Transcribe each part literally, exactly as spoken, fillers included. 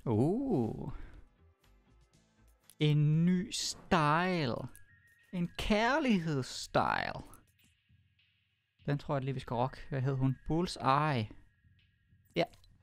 Uh. En ny style. En kærlighedsstyle. Den tror jeg lige, vi skal rocke. Hvad hed hun? Bullseye. Ja.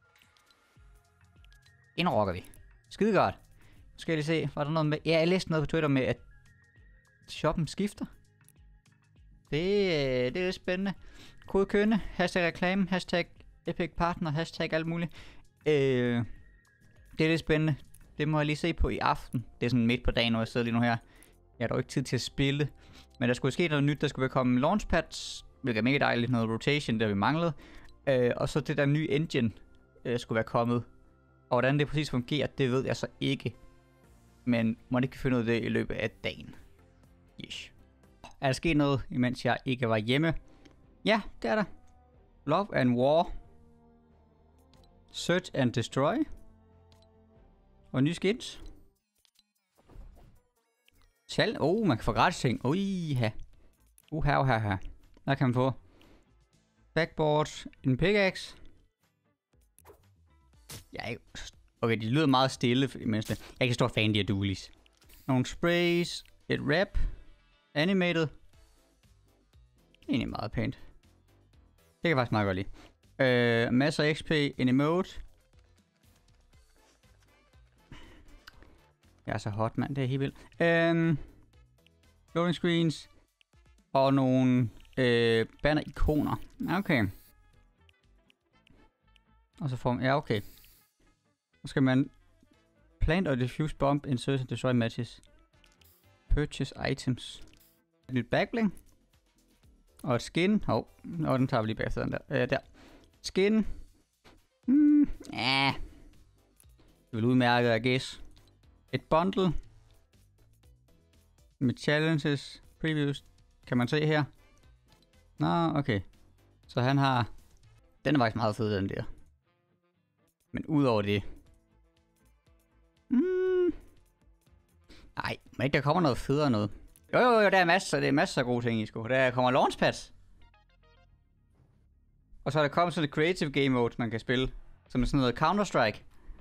En rocker vi. Skide godt. Nu skal jeg lige se. Var der noget med... Ja, jeg læste noget på Twitter med, at shoppen skifter. Det, det er lidt spændende. Kode kønne. Hashtag reklame. Hashtag Epic Partner. Hashtag alt muligt. Øh, det er lidt spændende. Det må jeg lige se på i aften. Det er sådan midt på dagen, når jeg sidder lige nu her. Jeg har dog ikke tid til at spille. Men der skulle ske noget nyt. Der skulle komme launchpads. Hvilket er mega dejligt. Noget rotation, der vi manglede. Øh, og så det der nye engine øh, skulle være kommet. Og hvordan det præcis fungerer, det ved jeg så ikke. Men må ikke finde ud af det i løbet af dagen. Yes. Er der sket noget, imens jeg ikke var hjemme? Ja, det er der. Love and War. Search and Destroy. Og nye skins. Salg. Oh, man kan få gratis ting. Uiha. Uha, uha, uha. Hvad kan man få? Backboard. En pickaxe. Ja, okay, de lyder meget stille, mens det. Jeg er ikke stor fan af de her dualies. Nogle sprays. Et wrap. Animated. Egentlig meget pænt. Det kan jeg faktisk meget godt lide. Øh, masser af X P. En emote. Jeg er så hot, mand. Det er helt vildt. Øhm, loading screens. Og nogle øh, banner-ikoner. Okay. Og så får man... Ja, okay. Så skal man... Plant og diffuse bomb in search and destroy matches. Purchase items. Et nyt backbling. Og et skin. Hov. Oh. Og den tager vi lige bagefter den der. Øh, der. Skin. Hmm. Ja. Det vil udmærke, I guess. Et bundle. Med challenges. Previews. Kan man se her. Nå, okay. Så han har... Den er faktisk meget fed, den der. Men udover det... Hmm. Ej, men ikke der kommer noget federe noget. Jo, jo, jo, der er masser, der er masser af gode ting i sko. Der kommer launchpads. Og så er der kommet sådan et creative game mode, man kan spille. Som er sådan noget Counter-Strike.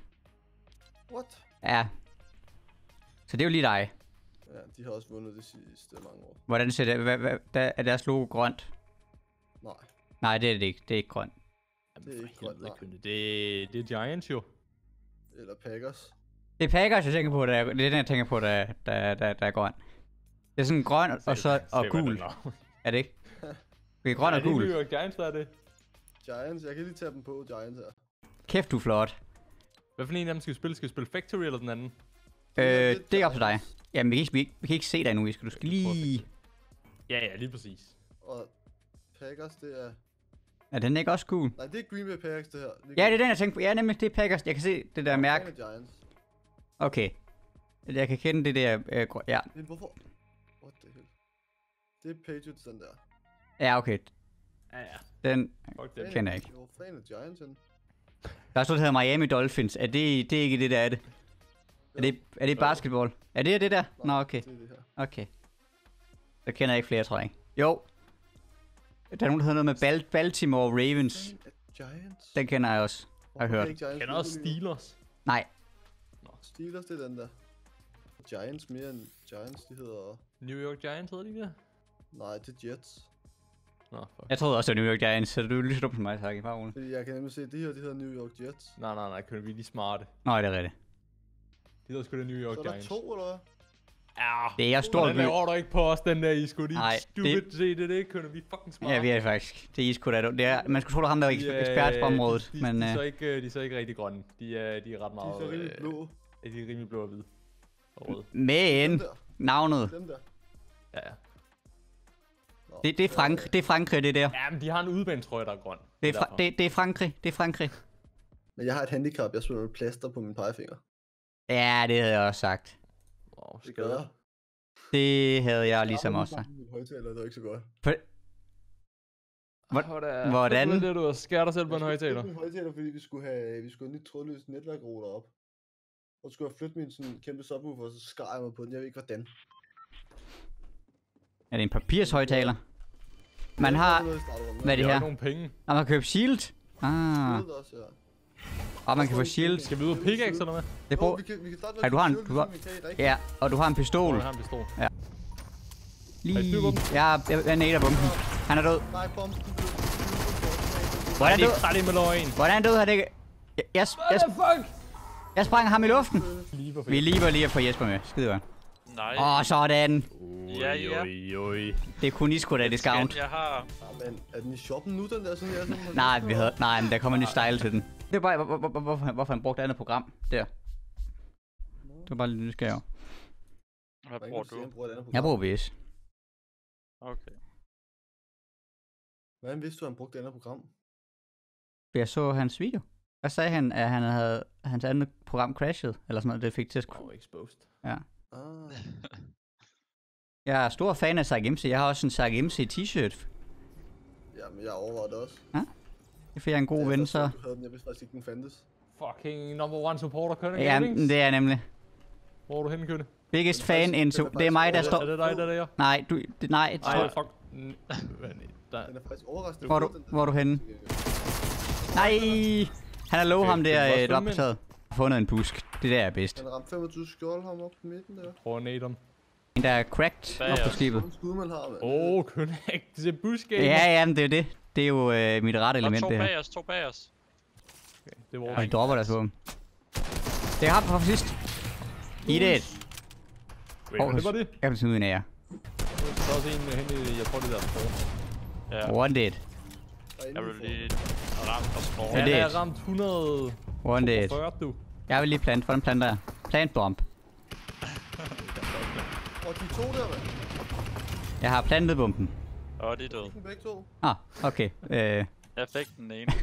What? Ja. Så det er jo lige dig. Ja, de har også vundet det sidste mange år. Hvordan ser det? Hvad, hvad, der er deres logo grønt? Nej. Nej, det er det ikke. Det er ikke grønt. Jamen, Det er ikke grønt, nej. det, det er Giants jo. Eller Packers. Det er Packers, jeg tænker på. Der er, det er den, jeg tænker på, der, der, der, der er grøn. Det er sådan grøn og så og gul. Er det ikke? Det er grøn og gul. Er det New York Giants, der er det? Giants, jeg kan lige tage dem på, Giants her. Kæft, du er flot. Hvad for en af dem skal vi spille? Skal vi spille Factory eller den anden? Øh, det er op til dig. Jamen, vi kan ikke, vi, vi kan ikke se dig endnu. Vi skal, du skal lige... Ja, ja, lige præcis. Og Packers, det er... Er den ikke også cool? Nej, det er Green Bay Packers, det her. Det Ja, det er den, jeg tænker på. Ja, nemlig, det er Packers. Jeg kan se det der mærke. Giants. Okay. Jeg kan kende det der... Øh, ja. Men hvorfor? What the hell? Det er Patriots, den der. Ja, okay. Ja, ja. Den Fuck det. kender jeg ikke. Hvor fanden er Giants henne? Der er stået, der hedder Miami Dolphins. Er det, det er ikke det, der er det? Er det, er det basketball? Er det det der? Nå, okay. Det er det her. Okay. Så kender jeg ikke flere, tror jeg ikke. Jo. Der er nogen, der hedder noget med Bal Baltimore Ravens. Giants? Den kender jeg også. Har jeg hørt. Kender også Steelers. Nej. Steelers, det er den der. Giants mere end Giants, de hedder... New York Giants hedder de ikke det? Nej, det er Jets. Nå, fuck. Jeg troede også, det var New York Giants, så du er lige så dum som mig, tak. Bare roligt. Fordi jeg kan nemlig se, at de her, de hedder New York Jets. Nej, nej, nej, kører vi lige smarte. Nå, det er rigtigt. De hedder sgu da New York Så er der Giants. to, eller hvad? Ja. Det er stort Den laver du ikke på os, den der, I skulle Nej, lige stupid det... se det, det kører vi fucking smart. Ja, vi er det faktisk. Det er isku, der det er. Man skulle tro, der ham der var De, ekspert på området, de, de, men... De, de, er uh... så ikke, de er så ikke rigtig grønne. De er, de er ret meget... De er så rimelig blå. Ja, de er rimelig blå og hvide. Og røde. Men Dem der. navnet. Dem der. Ja, ja. Nå, Det, det er Frankrig, det er Frankrig, det der. Ja, men de har en udbanetrøje, der er grøn. Det er, fra, det, det er Frankrig, det er Frankrig. Men jeg har et handicap, jeg spiller med plaster på min pegefinger. Ja, det havde jeg også sagt. Wow, Det gør jeg. Det havde jeg ligesom også sagt. Min højtaler, det er ikke så godt. Hvor- Hvordan? Det er, du har skært dig selv på en Jeg skulle højtaler. flytte min højtaler, fordi vi skulle have, vi skulle have nyt trådløst netværkrouter op. Og så skulle jeg flytte min sådan kæmpe subwoofer, og så skar jeg mig på den. Jeg ved ikke hvordan. Er det en papirshøjtaler? Man har... Hvad er det Jeg har her? ikke nogen penge. Når man køber Shield? Ah. Det også, ja. Og man kan få shield. Skal vi ud og pickaxe eller hvad? Det Jo, bruger... vi kan, vi kan starte med Ja, at du har en- shield, du har- ligesom vi kan i dag. Ja, og du har en pistol. Åh, jeg har en pistol. Lige... styr på dem? Ja, jeg, jeg nader bomben. Han er død. Nej, bomben. Hvordan Det død? er træt med løgn. Hvordan død har det ikke... Jeg, jeg, jeg, fuck? jeg sprang ham i luften. Lige for Vi er lige var lige at få Jesper med. Skide godt. Nej. Åh, oh, sådan. Ja, ja. Oj, oj. Det er kun I sgu da discount. Jeg har... Ja, men er den i shoppen nu, den der sådan her? Sådan, Nej, vi havde, nej, men der kommer en ny style til den. Det er bare, hvor, hvor, hvor, hvorfor, han- hvorfor han brugte andet program der. Det var bare lidt nysgerrig. Hvad Hvordan bruger kan du sige, du? han bruger et andet Jeg program? bruger V S. Okay. Hvordan vidste du, at han brugte et andet program? Jeg så hans video. Der sagde han, at han havde hans andet program crashet, eller sådan noget, det fik til at Oh, exposed. Ah. Jeg er stor fan af Sarg M C. Jeg har også en Sarg M C t-shirt. Ja, men jeg overvejede det også. Det er fordi jeg er en god Da jeg ven, først så... Du havde den, jeg vidste faktisk ikke, den fandtes. Fucking number one supporter, Kønne. Ja, det er jeg nemlig. Hvor er du henne, Kønne? Biggest Den er fan faktisk- into... den er Det er mig, der faktisk- står... Er det dig, der er der? Nej, du... Det, nej, Ej, nej. fuck. Mm, der- Den er faktisk overraskende. Hvor er god, du, den der. hvor er du henne? Nej! Han er low Okay, ham det er der, godt øh, svømme, opdateret. Fundet en busk. Det der er bedst. Han ramte femogtyve skjold ham op på midten der. Prøv at nade ham. En der er cracked Bag op på os. skibet. Sådan skud, man har, mand. Åh, oh, Kønne. Det er bushgamer. Ja, ja, men det er jo det. Det er jo øh, mit rette Der er element, to det her. bag os, to bag os. Okay, det var Og de dropper deres våben. Det er ham fra sidst. Eat it. Wait, hvad det var det? Jeg kan smide en af jer. Der er også en hen i, jeg tror det der sport. Ja, One dead. Der er inde jeg i vil for- lige ramme og slå. Ja, Ja, det det er- er ramt hundrede One dead. fyrre, du. Jeg vil lige plante. Hvordan planter jeg? Plant bomb. Og de to der, mand. Jeg har plantet bomben. Åh, de er døde. De er begge to. Ah, okay. Øh, Jeg fik den ene.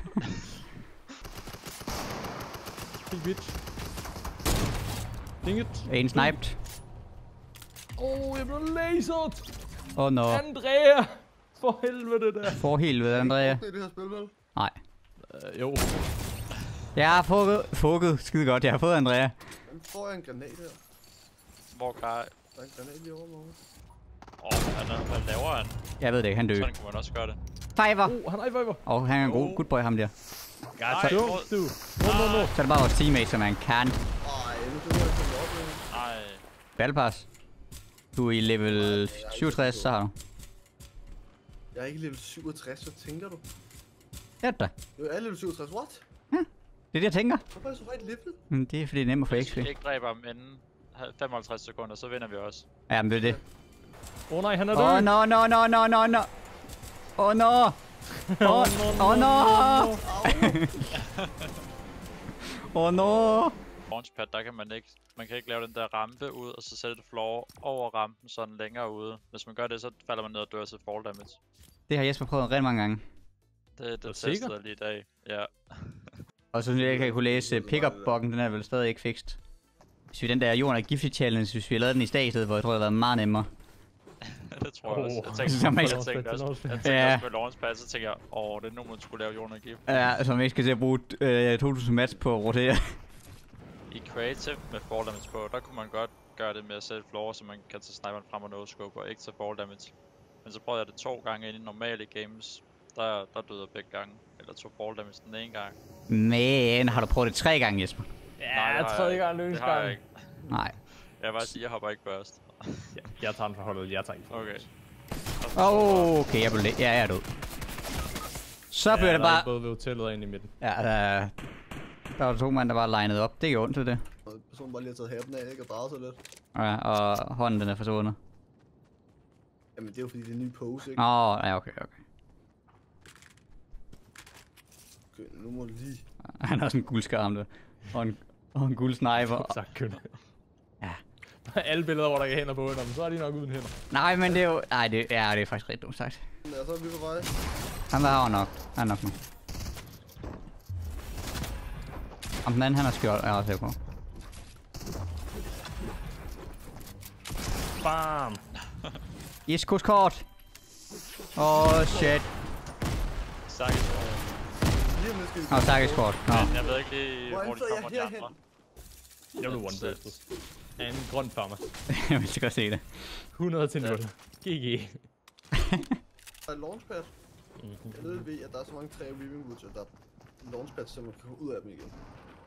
Big bitch. Ding it. en sniped. Åh, oh, jeg blev laseret. Oh no. Andrea. For helvede der. For helvede, Andrea. Det er det her spil, vel? Nej. Uh, jo. Jeg har fukket. Fukket. Skide godt. Jeg har fået Andrea. Hvem får jeg en granat her? Hvor kan jeg... Der er en granat lige over mig. Åh, han er... Hvad laver han? Jeg ved det ikke. Han dør. Sådan kunne man også gøre det. Fiver. Oh, han er i fiver. Og han er en god Oh. good boy, ham der. Nej, Du, hvor- du. No, no, no. Så er det bare vores teammate, som man kan. Ej, nu kan jeg komme op med. Nej. Battle Du er i level syvogtres, så har du. Jeg er ikke level syvogtres, hvad tænker du? Ja da. Jeg er level syvogtres, what? Det er det, jeg tænker. Hvorfor er jeg så højt level? Men det er fordi, det er nemt at få Hvis X P. vi ikke dræber ham inden femoghalvtreds sekunder, så vinder vi også. Ja, men det er det. Åh oh, nej, han er død. Åh, oh, no, no, no, no, no, no. Åh, oh, no. Åh, oh, no. Åh, oh, no. Launchpad, der kan man ikke... Man kan ikke lave den der rampe ud, og så sætte et floor over rampen, sådan længere ude. Hvis man gør det, så falder man ned og dør til fall damage. Det har Jesper prøvet rigtig mange gange. Det, det sikker? testede jeg lige i dag. Ja. Og så synes jeg ikke, jeg kunne læse pickup-bokken, den er vel stadig ikke fikst. Hvis vi den der jorden er giftig challenge, hvis vi havde lavet den i dag i stedet, hvor jeg tror, det havde været meget nemmere. det tror jeg også. Jeg Oh. tænkte, Som jeg ikke- tænkte også, jeg tænkte Ja. også med Launchpad, så tænkte jeg, åh, det er nu, man skulle lave jorden og gift. Ja, som ikke skal til at bruge øh, to tusind mats på at rotere. I Creative med fall damage på, der kunne man godt gøre det med at sætte floor, så man kan tage sniperen frem og no-scope og ikke tage fall damage. Men så prøvede jeg det to gange ind i normale games. Der, der døde jeg begge gange. Eller tog fall damage den ene gang. Men har du prøvet det tre gange, Jesper? Ja, det har jeg tredje ikke. gang Det løs har jeg gang. ikke. Nej. Jeg vil bare sige, jeg hopper ikke burst. Ja, jeg tager den for holdet, jeg tager ikke for Okay. Oh, okay, jeg blev lidt. Ja, jeg er død. Så bliver det bare... både ved hotellet og ind i midten. Ja, der, der var to mand, der bare legnet op. Det gjorde ondt til det. Og personen bare lige har taget hatten af, ikke? Og drejet sig lidt. Ja, og hånden den er forsvundet. Jamen, det er jo fordi, det er en ny pose, ikke? Åh, oh, ja, okay, okay. Okay, nu må du lige... Han har sådan en guldskærm der. Og en, og en guld sniper. Tak, Kønne. Ja. Alle billeder, hvor der ikke er hænder på hænder, men så er de nok uden hænder. Nej, men det er jo... Nej, det, ja, det er faktisk rigtig dumt sagt. Ja, så er vi på vej. Han var her nok. Han er nok nu. Om den anden, han har skjold, er jeg også sikker på. Bam! East Coast kort. Åh, oh, shit. Sakkes Lige om lidt skal vi... Åh, oh, Sakkes kort. Nå. Men jeg ved ikke lige, Hvor hvor de er jeg kommer de herhen? andre. Jeg blev one-bursted. Af en grøn farmer. Jeg vil så godt se det. hundrede til nul. G G. Der er launchpad. Jeg ved ved, at der er så mange træer i Weaving Woods, at der er launchpad, så man kan gå ud af dem igen.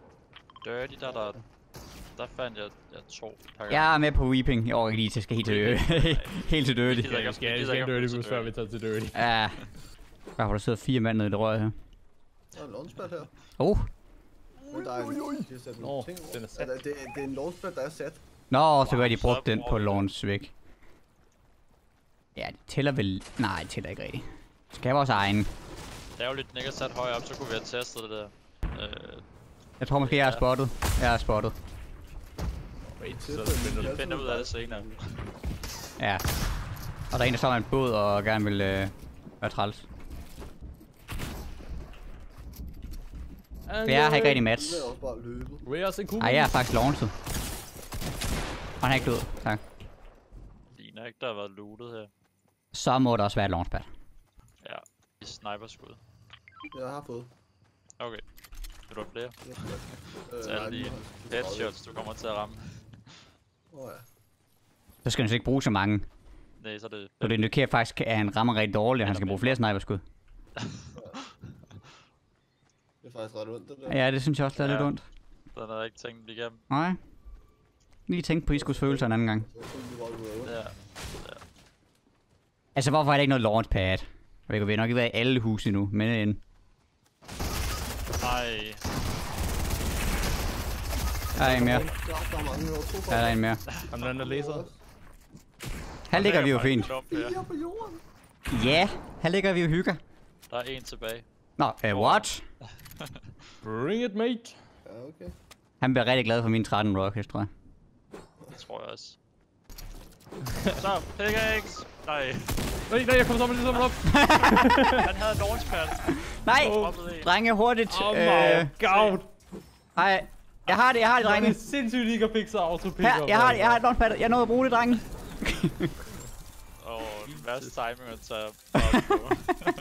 Dirty, der der... Der fandt jeg, jeg to per gang. Jeg er med på Weeping. Jeg orker lige til at skal helt til Dirty. helt til Dirty. gider ikke- Vi skal, jeg vi gider skal ikke en at dirty bruge boost, til før vi tager til dirty. Ja. Hvorfor der sidder fire mand nede i det rør her. Der er en launchpad her. Oh. Men der er en, de har sat Nå, nogle ting over. den er sat. Altså, det, er- det er en launchpad, der er sat. Nå, så kan Wow, de så brugt den bruger på vi det. launch væk. Ja, det tæller vel... Nej, det tæller ikke rigtigt. Det skal have vores egen. Det er jo lidt, den ikke er sat højere op, så kunne vi have testet det der. Øh, Jeg tror måske, jeg er Ja. spottet. Jeg er spottet. Wait, så Det er er det sådan- spændende. Ja. finder ud af det senere. Ja. Og der er en, der står med en båd og gerne vil øh, være træls. For jeg har ikke rigtig match. Det er også bare løbet. Where's the cool? Ej, jeg er faktisk launchet. Og han er ikke død. Tak. Ligner ikke, der har været lootet her. Så må der også være et launchpad. Ja, i sniperskud. Jeg har fået. Okay. Vil du have flere? Øh, Så alle de headshots, du kommer til at ramme. Åh ja. Så skal han så ikke bruge så mange. Nej, så er det... Så det indikerer faktisk, at han rammer rigtig dårligt, og han skal bruge flere sniperskud. Det er faktisk ret ondt, det der. Ja, det synes jeg også, det er Ja. lidt ondt. Den havde jeg ikke tænkt igennem. Nej. Lige tænk på Iskos følelser en anden gang. Så synes jeg bare, det var ondt. Ja. Altså, hvorfor er der ikke noget launchpad? Jeg kan nok ikke være i alle huse endnu, men en. Ej. Der er en mere. Der der er mange, der var to Der er en mere. Ham den der laser. Her ligger vi jo fint. Fire på jorden. Ja, her ligger vi jo hygger. Der er en tilbage. Nå, uh, what? Bring it, mate. Ja, okay. Han bliver rigtig glad for min tretten rockets, tror jeg. Det tror jeg også. Så, pickaxe! Nej, Nej, nej, jeg kommer sammen lige sammen op. han havde launchpad. Nej! Droppede en. Drenge, hurtigt. Oh Øh, my god. Ej, jeg har det, jeg har det, Det drenge. er sindssygt, I ikke har fikset auto pick Her, jeg har det, jeg har et launchpad. Jeg nåede at bruge det, drenge. Åh, oh, værste timing at tage op på.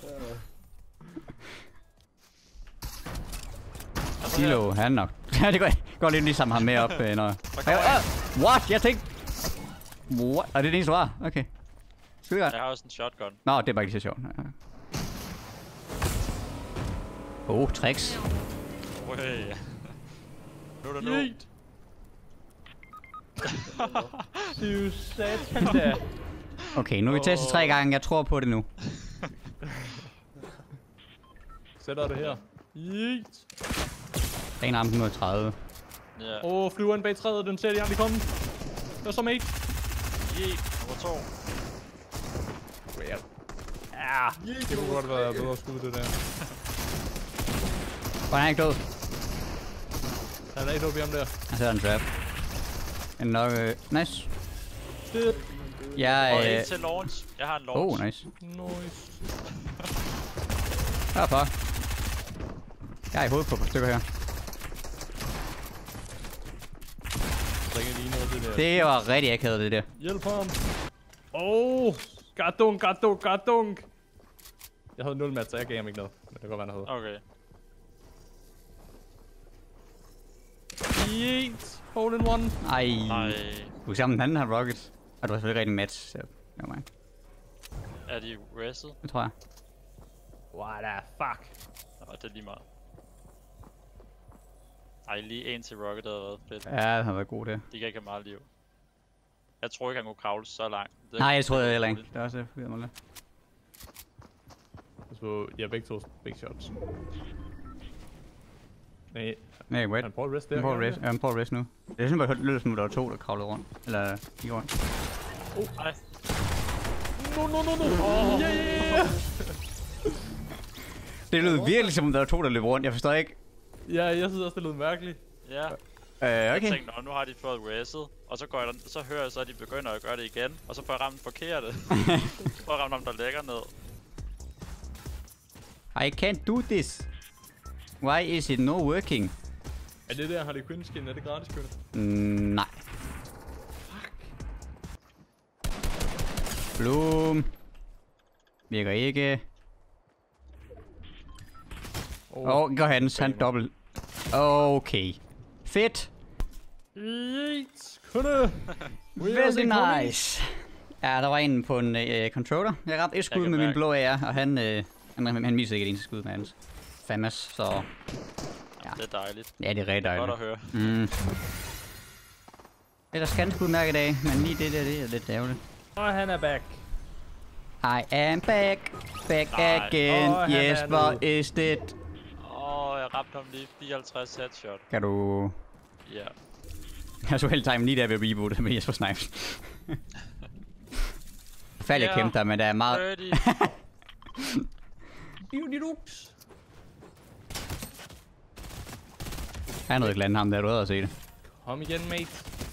Silo, han nok. det går, går lidt lige sammen ham med op, øh, når... kommer Ej, øh, what? Jeg tænkte... What? Er det det eneste var? Okay. Skide godt. Jeg har også en shotgun. Nå, det er bare ikke så sjovt. Åh, oh, tricks. Ui. Nu er det nu. Yeet. Du satan da. Okay, nu har vi testet tre gange. Jeg tror på det nu. Sætter det her. Yeet. Den ramte mod tredive. Ja. Åh, oh, flyveren bag træet, den ser de aldrig komme. Det var så mate. Yeet. Nummer to. Ja. Det kunne godt være bedre skud, det der. Og han er ikke død. Han er ikke oppe i ham der. Han sætter en trap. En nok... Øh, nice. Shit. Jeg... Og Øh, en til launch. Jeg har en launch. oh, nice. Nice. Hvorfor? Jeg er i hovedet på et par stykker her. Ringer lige noget til det der. Det var rigtig akavet, det der. Hjælp ham. Åh. Oh, gardunk, gardunk, gardunk. Jeg havde nul mat, så jeg gav ham ikke noget. Men det kan godt være, han havde. Okay. Yeet. Hole in one. Ej. Nej. Du kan se, om den anden har rocket. Og du har selvfølgelig rigtig match, så... Never mind. Er de rested? Det tror jeg. What the fuck. Nå, det er lige meget. Ej, lige en til Rocket havde været fedt. Ja, det har været god der. De kan ikke have meget liv. Jeg tror ikke, han kunne kravle så langt. Det Nej, jeg troede heller ikke. Det er også det, jeg må lade. Så jeg begge to big shots. Nej, Nej, wait. han prøver at rest der. Han prøver at gør rest. Ja, han prøver at rest nu. Det er sådan bare løs nu, der var to, der kravlede rundt. Eller gik rundt. Oh, Nej. no, no, no, no. Oh. Yeah. Det lød virkelig som om, der var to, der løb rundt. Jeg forstår ikke. Ja, jeg synes også, det lød mærkeligt. Ja. Øh, Jeg okay. tænkte, nå, nu har de fået reset. Og så, går jeg, så hører jeg så, at de begynder at gøre det igen. Og så får jeg ramt den forkerte. Får jeg ramt ham, der lægger ned. I can't do this. Why is it no working? Er det der Harley Quinn skin? Er det gratis kønne? Mm, nej. Bloom. Virker ikke. Åh, oh, går hans. Han dobbelt. Okay. Fedt. Yeet. Kønne. Very nice. Ja, der var en på en uh, controller. Jeg ramte et skud kan med min mærke. blå A R, og han, uh, han, han, han missede ikke et eneste skud med hans Famas, så... Ja. Det er dejligt. Ja, det er rigtig dejligt. Godt at høre. Mm. Ellers ganske udmærket dag, men lige det der, det er lidt ærgerligt. Og han er back. I am back, back Nej. again, Åh, han yes, er hvor nede. is det? Åh, jeg ramte ham lige fireoghalvtreds headshot. Kan du... Ja. Jeg så helt time lige der ved rebootet med Jesper Snipes. Færdig at Ja. kæmpe dig, men der er meget... Birdie. Beauty-dux. Han er noget glant ham der, du havde at se det. Kom igen, mate.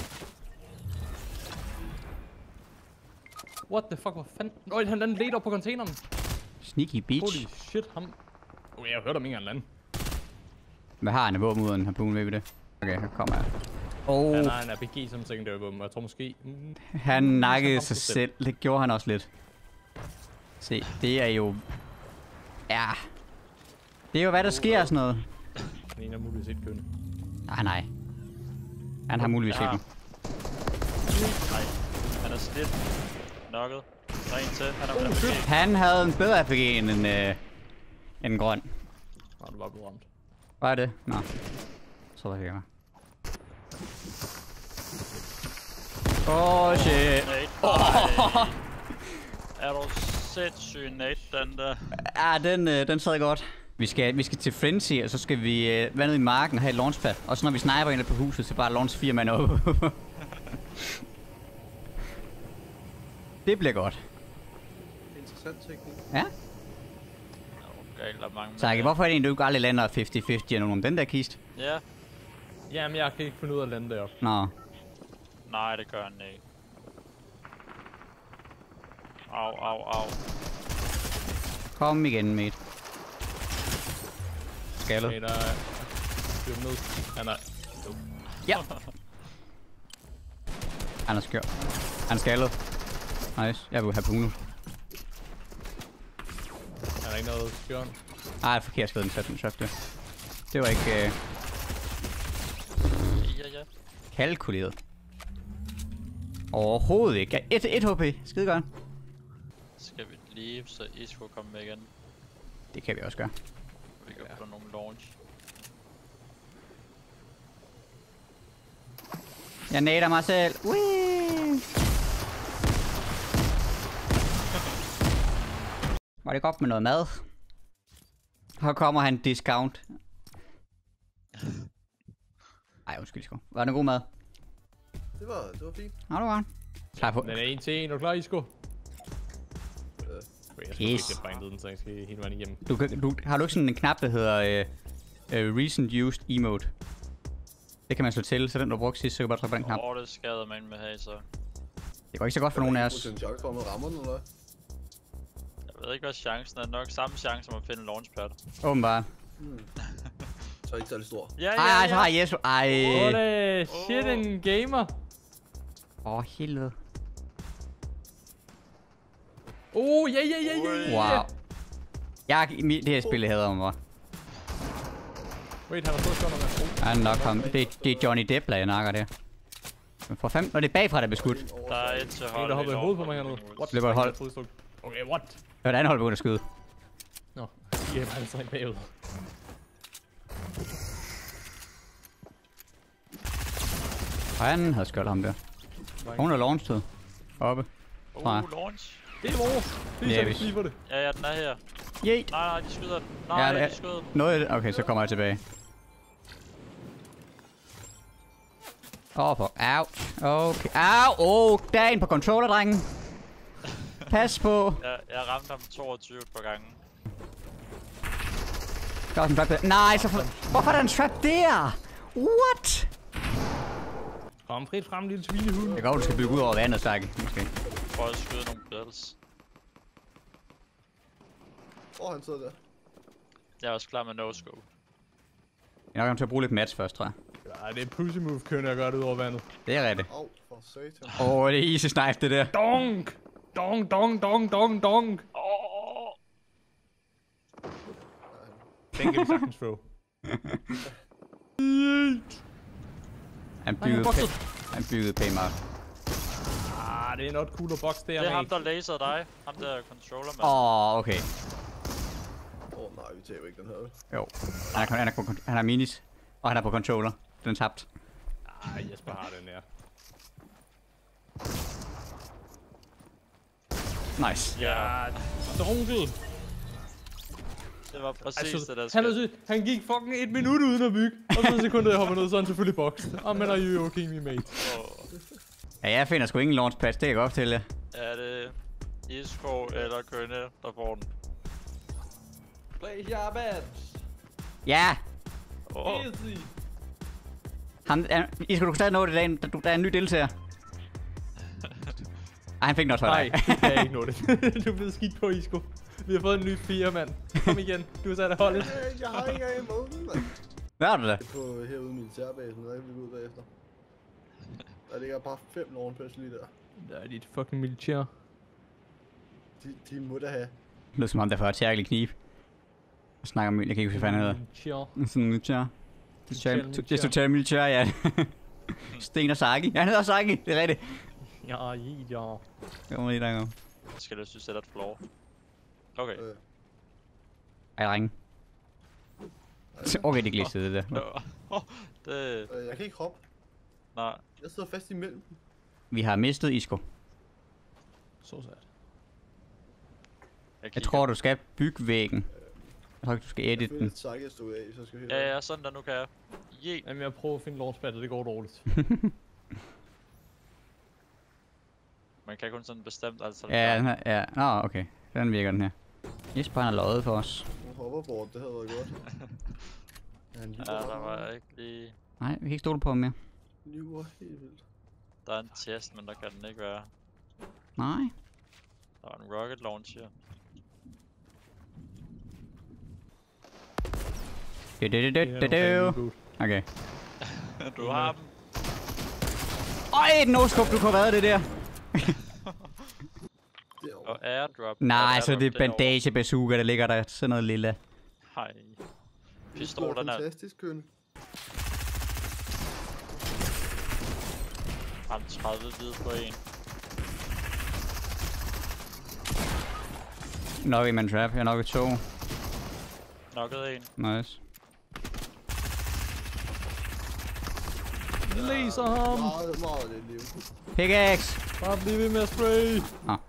What the fuck, hvor fanden? Øj, han landede lidt op på containeren. Sneaky bitch. Holy shit, ham. Okay, jeg hørte om ingen anden. Hvad har han af våben uden harpun, ved vi det? Okay, her kommer jeg. Oh, Han har en R P G som secondary våben, og jeg tror måske... Mm, han nakkede ham sig sig selv. Det gjorde han også lidt. Se, det er jo... Ja. Det er jo hvad der sker og sådan noget. den ene er muligvis ikke kønne. Nej, nej. Han har muligvis Ja. ikke. Nej. Han er slidt. Knocket. Der er en til. Han er Oh, oh, shit. Han havde en bedre R P G end en, øh, end en grøn. Nå, du var blevet ramt. Hvad er det? Nå. Så var det ikke. Åh, oh, shit. Nate. Oh. Er du sindssyg, Nate, den der? Ja, den, øh, den sad godt. Vi skal, vi skal til Frenzy, og så skal vi øh, være nede i marken og have et launchpad. Og så når vi sniper ind på huset, så bare launch fire mand op. Det bliver godt. Interessant teknik. Ja. Okay, der er mange Saki, med. hvorfor er det egentlig, du ikke aldrig lander halvtreds halvtreds af nogen om den der kist? Ja. Jamen, jeg kan ikke finde ud af at lande deroppe. Nå. Nej, det gør han ikke. Au, au, au. Kom igen, mate. Skaldet. Okay, der er... Fyr ned. Han er... Ja. Han er skør. Han er skaldet. Nice. Jeg vil have punu. Han er ikke noget skjørn. Ej, forkert skrevet den satte den trap der. Det var ikke øh, Ja, ja. kalkuleret. Overhovedet ikke. Jeg et, et H P. Skide godt. Skal vi lige, så I skulle komme med igen. Det kan vi også gøre. Vi kan få nogle launch. Jeg nader mig selv. Whee! Var det godt med noget mad? Her kommer han discount. Ej, undskyld sgu. Var det en god mad? Det var, det var fint. Nå, du var. Klar på. Den er en til en. Er du klar, Isko? Øh, Okay, jeg skal Pis. ikke have bindet den, så jeg skal hele vejen igennem. Du, kan- du, har du ikke sådan en knap, der hedder uh, uh, Recent Used Emote? Det kan man slå til, så den du brugte sidst, så kan du bare trykke på den knap. Åh, det skader man med her, så. Det går ikke så godt for nogen af os. Potentiale for, at man rammer den, eller hvad? Jeg ved ikke, hvad chancen er. Nok samme chance som at finde en launchpad. Åbenbart. Hmm. Så er ikke særlig stor. Ja, ja, Ej, så har ja. Jesper. Ej. Ole, shit, Åh. en gamer. Åh, oh, helvede. Oh, ja, ja, ja, ja, ja. Wow. Jeg, mi- det her spil, jeg hader mig. Wait, han har fået skåret med. Han er nok ham. Det, det er Johnny Depp, der jeg nakker der. Men for fem, når det er bagfra, der er beskudt. Der er et til En, hold. der hopper i hovedet på mig hernede. What? Det var et hold. Okay, what? Det var et andet hold begyndt at skyde. Nå, I er bare altså ikke bagud. Han havde skørt ham der. Hun er launched. Oppe. tror jeg. Uh, launch. Det er vores. Det Ja, er hvis- så lige for det. Ja, ja, den er her. Yay. Nej, nej, de skyder den. Nej, Ja, ja, det er- de skyder den. Noget af det. Okay, så kommer jeg tilbage. Åh, for. Au. Okay. Au. Åh, oh, der er en på controller, drengen. Pas på. Jeg, jeg ramte ham toogtyve på gangen. Der er også en trap der. Nej, så for... Hvorfor er der en trap der? What? Kom frit frem, lille svinehund. Det går, du skal bygge ud over vandet, Stakke. Måske. Prøv at skyde nogle bills. Åh, oh, han sidder der. Jeg er også klar med no-scope. Jeg er nok til at bruge lidt match først, tror jeg. Ja, det er pussy move, kønner jeg gør det ud over vandet. Det er rigtigt. Au, for satan. Åh, oh, det er easy snipe, det der. Donk! Dong, dong, dong, dong, dong. Åh! Den kan vi sagtens få. Han Nej, han byggede, boxede. pæ- han byggede pænt meget. Ah, det er not cool at box der, Det er ham, mate. der laser dig. Ham der controller, mand. Åh, oh, okay. Åh, oh, Nej, vi taber ikke den her. Jo. Han er, han, er, han, er, han er minis. Og han er på controller. Den er tabt. Ej, Jesper har den her. Nice. Ja, dunkel. Det var præcis Altså, det, der han, skete. er, han gik fucking et minut uden at bygge. Og så sekundet jeg hopper ned, så er han selvfølgelig bokset. Oh, men are you okay, me mate? Oh. Ja, jeg finder sgu ingen launchpad. Det kan jeg godt til jer. Er det Isko eller Kønne, der får den? Play your bad. Ja! Oh. Easy. Ham, er, I skal du stadig nå det, der er en, der, der er en ny deltager. Ej, han fik den også for Nej, dig. det kan jeg ikke nå det. Du er blevet skidt på, Isko. Vi har fået en ny fire, mand. Kom igen, du er sat af holdet. Jeg har ikke engang imod den, mand. Hvad har du da? På herude i militærbasen, der er vi ud bagefter. Der ligger bare fem lawnpads lige der. Der er dit fucking militær. De, de må da have. Det lyder som om, der får tærkelig kniv. Jeg snakker om, jeg kan ikke huske, hvad fanden hedder. Militær. Sådan en militær. militær. Det er totalt militær, ja. Sten og Saki. Ja, han hedder Saki, det er rigtigt. Ja, ja. Jeg må lige der om. Skal du synes, det er et floor? Okay. Øh, Ej, drenge. Okay, det glistede det der. Oh, det... øh, jeg kan ikke hoppe. Nej. Jeg sidder fast imellem dem. Vi har mistet Isko. Så sat. Jeg tror, du skal bygge væggen. Jeg tror ikke, du skal Jeg edite føler den. lidt Saki at stå af, så skal vi Ja, ja, sådan der nu kan jeg. Je. Jamen, jeg prøver at finde launchpadet, det går dårligt. Man kan kun sådan bestemt altså. Ja, den her, ja. Nå, okay. Den virker den her. Jesper, han har løjet for os. En hoverboard, det havde været godt. Ja, han Ja, lyver der meget. var ikke lige... Nej, vi kan ikke stole på ham mere. Lyver helt vildt. Der er en test, men der kan den ikke være. Nej. Der var en rocket launcher. Det det det det det. Okay. Du har dem. Øj, et no-scope, du kunne have været det der. Derovre. Og airdrop. Nej, så det er bandage. bandage bazooka, der ligger der sådan noget lille. Hej. Det Pistolerne er er... fantastisk, Kønne. Har tredive hvide på en. Nok i man trap, jeg nok i to. Knocket en. Nice. Læser ham! Meget, meget lidt liv. Pickaxe! Bare bliv ved med at spray! Ah.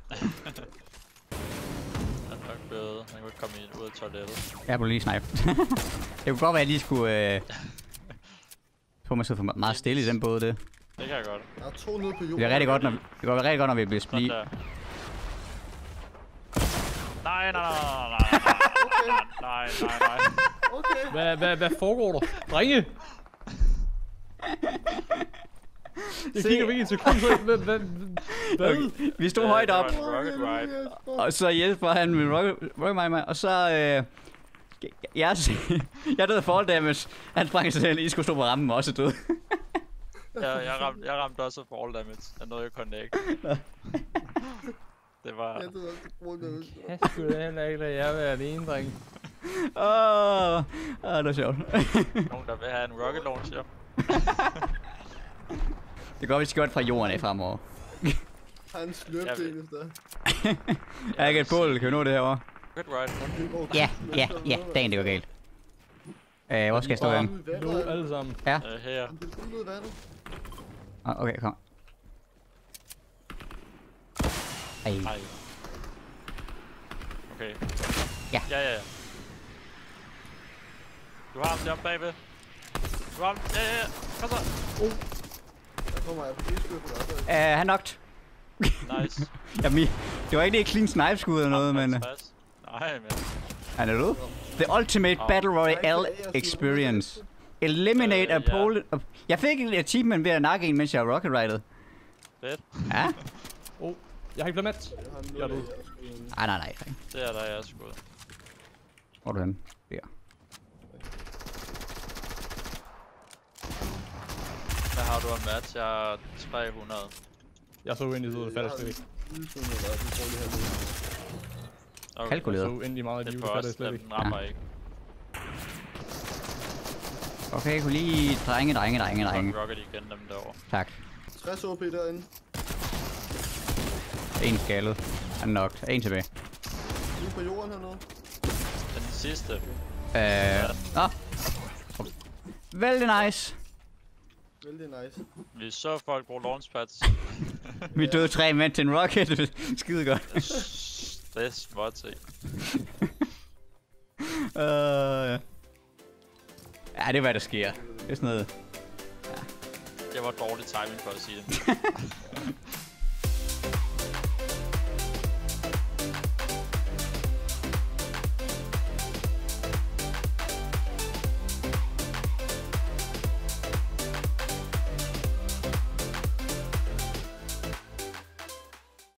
Han er nok blevet. Han kunne ikke komme ind ud af toilettet. Jeg blev lige snipe. Det kunne godt være, at jeg lige skulle... Øh... Få mig så for meget stille i den båd, det. Det kan jeg godt. Der er to nede på jorden. Det er rigtig godt, når, det går rigtig godt, når vi bliver Sådan split. der. Nej, nej, nej, nej, nej, nej, nej, nej. Okay. Hvad, hvad, hvad foregår der? Drenge! Jeg Se. kigger væk i en sekund, så hvad, hvad, hvad? Okay. Vi stod Øh, højt det var op, en rocket ride. og så Jesper han med rocket rocket mig, og så... Øh... Jeg, jeg døde fall damage. Han sprang sig selv, I skulle stå på rammen og også død. Jeg, jeg, ramte, jeg ramte også fall damage. Jeg nåede ikke connect. Det var... Jeg ved også, det bruger det. Jeg skulle da heller ikke lade jer være alene, dreng. Åh, oh, oh, det var sjovt. Nogen, der vil have en rocket launcher. Det går, vi skal godt fra jorden af fremover. Han sløbte Jeg ved- en efter. Jeg har ikke et bål, kan vi nå det herovre? Rocket ride. Ja, ja, ja, dagen det går galt. Øh, hvor skal jeg stå hen? Nu alle sammen. Ja, Øh, her. Han blev ud i vandet. oh, okay, kom. Ej, Ej. Okay. Ja. Ja, ja, ja. Du har ham deroppe bagved. Du har ham. Ja, ja, ja. Kom så. Der kommer jeg på skidskøb på dig. øh, han knocked. Nice. Jamen, det var ikke det clean snipe skud eller noget, men... øh, halvtreds. Nej, men... Han er død. The ultimate battle royale experience. Eliminate a Øh, ja. pole... Jeg fik en achievement ved at nakke en, mens jeg rocket rided. Fedt. Ja? Oh, jeg har ikke blevet mat. Jeg har Jeg er noget, død. jeg skulle... Ej, nej, nej. Det er der, jeg er skudt. Hvor er du henne? Der. Hvad har du en match? Jeg er tre hundrede. Jeg så endelig ud, det falder slet ikke. Okay. Kalkuleret. Jeg så endelig meget i Det liv, er det for falder os, slet ikke. den rammer ikke. Okay, jeg kunne lige drenge, drenge, drenge, drenge. Rocket igen dem derovre. Tak. tres O P derinde. En skaldet. Han er nok. En tilbage. Lige på jorden hernede. den sidste. Øh... Nå. Vældig nice. Vældig nice. Vi så folk bruge launchpads. Vi døde tre mænd til en rocket. Skide godt. Det er småt ting. Øh... Ja, det er hvad der sker. Det er sådan noget... Det var dårlig timing for at sige det.